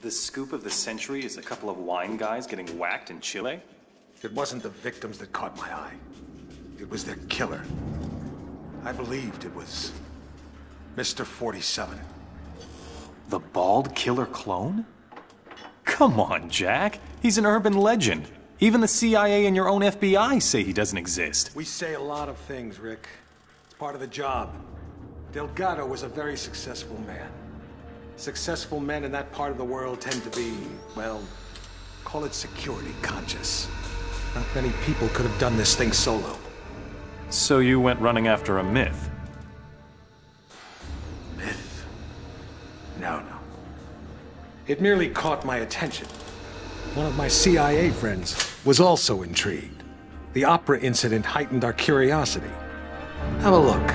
The scoop of the century is a couple of wine guys getting whacked in Chile? It wasn't the victims that caught my eye. It was their killer. I believed it was Mr. 47. The bald killer clone? Come on, Jack. He's an urban legend. Even the CIA and your own FBI say he doesn't exist. We say a lot of things, Rick. It's part of the job. Delgado was a very successful man. Successful men in that part of the world tend to be, well, call it security conscious. Not many people could have done this thing solo. So you went running after a myth? Myth? No. It merely caught my attention. One of my CIA friends was also intrigued. The opera incident heightened our curiosity. Have a look.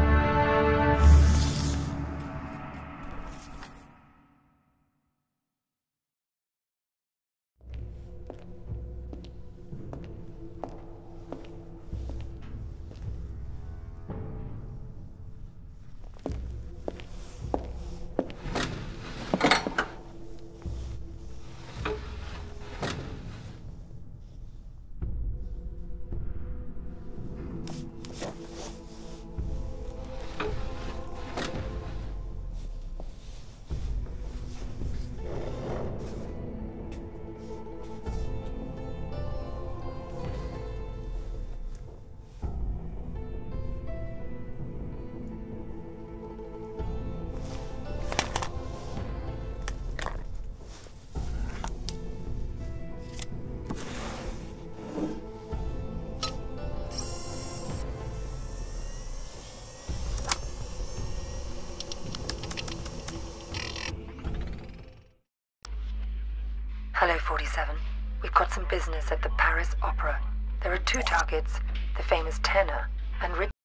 Hello, 47. We've got some business at the Paris Opera. There are two targets, the famous tenor and Rich.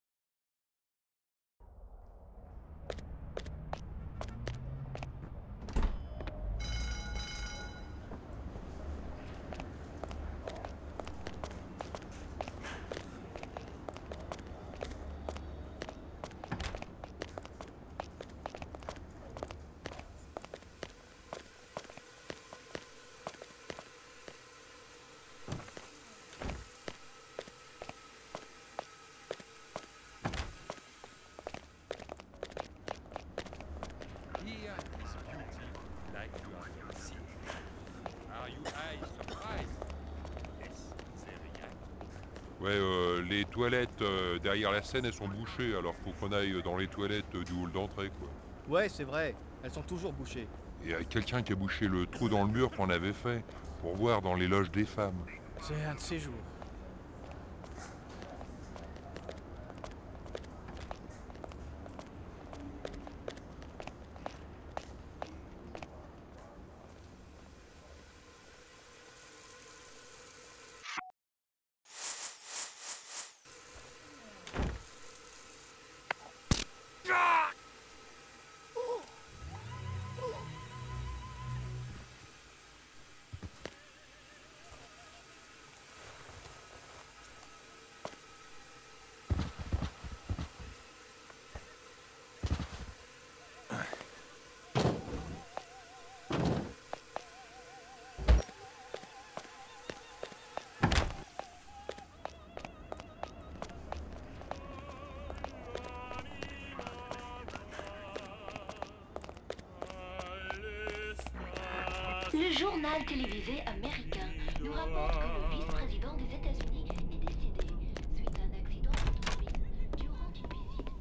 Ouais, les toilettes derrière la scène, elles sont bouchées, alors faut qu'on aille dans les toilettes du hall d'entrée, quoi. Ouais, c'est vrai, elles sont toujours bouchées. Et quelqu'un qui a bouché le trou dans le mur qu'on avait fait, pour voir dans les loges des femmes. C'est un de ces jours. Le journal télévisé américain nous rapporte que le vice-président des États-Unis est décédé suite à un accident d'automobile durant une visite de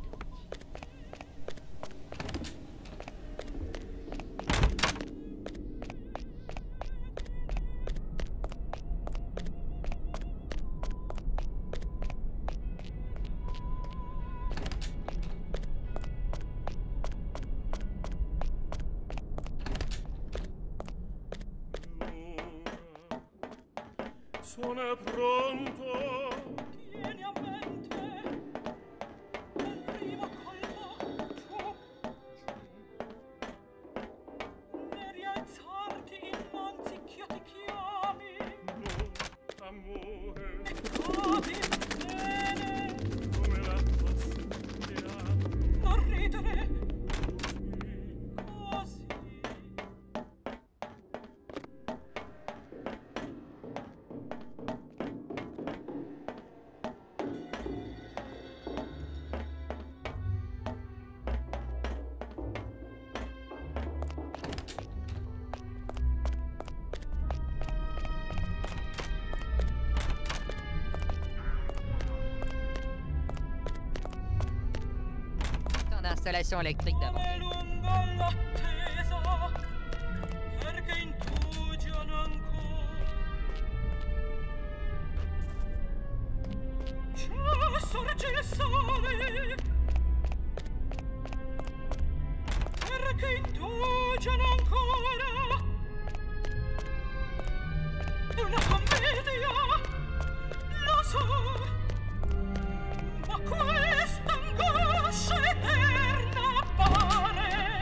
Sono pronto. Tieni a mente il primo colpo giù. Ne rialzarti innanzi che io ti chiami. No, amore. Trovi bene. Come la passerà. Non ridere. Così. l'installation électrique d'avant. Sorge il sole, perché indugiano ancora. È una commedia, lo so, ma questa angoscia eterna appare.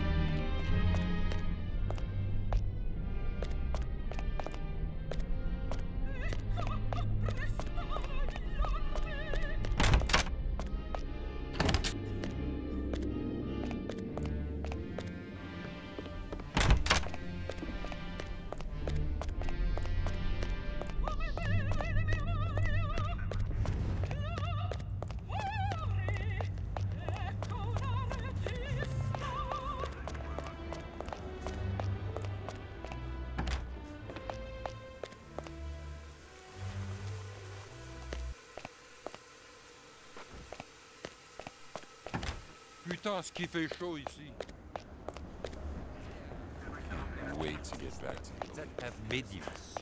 Ecco, apprestare l'arme. Putain, ce qui fait chaud ici. Wait to get back to you. That have mediums.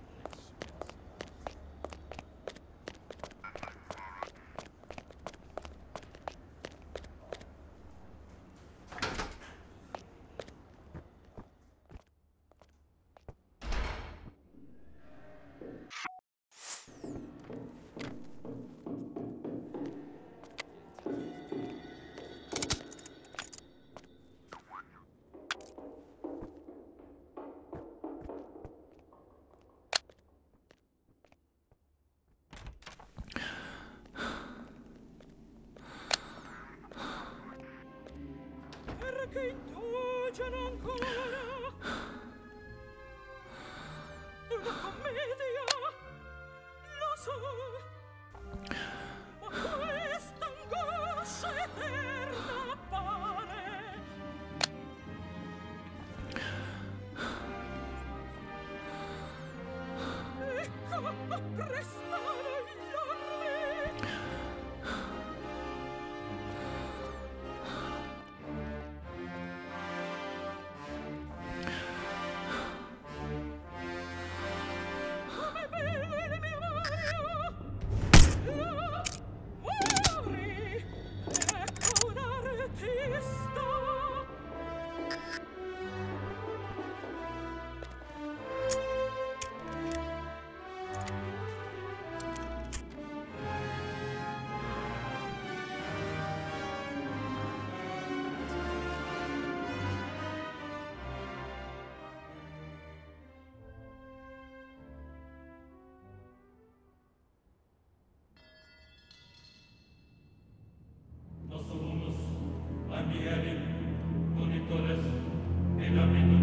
Perché indugiano ancora. È una commedia, lo so, ma questa angoscia eterna appare. Ecco, apprestare l'arme. Come bene mio Mario, muori, ecco un artista. Nos unus, ambierim, monitores, et